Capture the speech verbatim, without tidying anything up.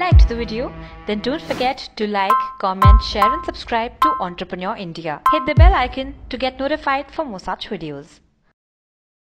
liked the video, then don't forget to like, comment, share and subscribe to Entrepreneur India. Hit the bell icon to get notified for more such videos.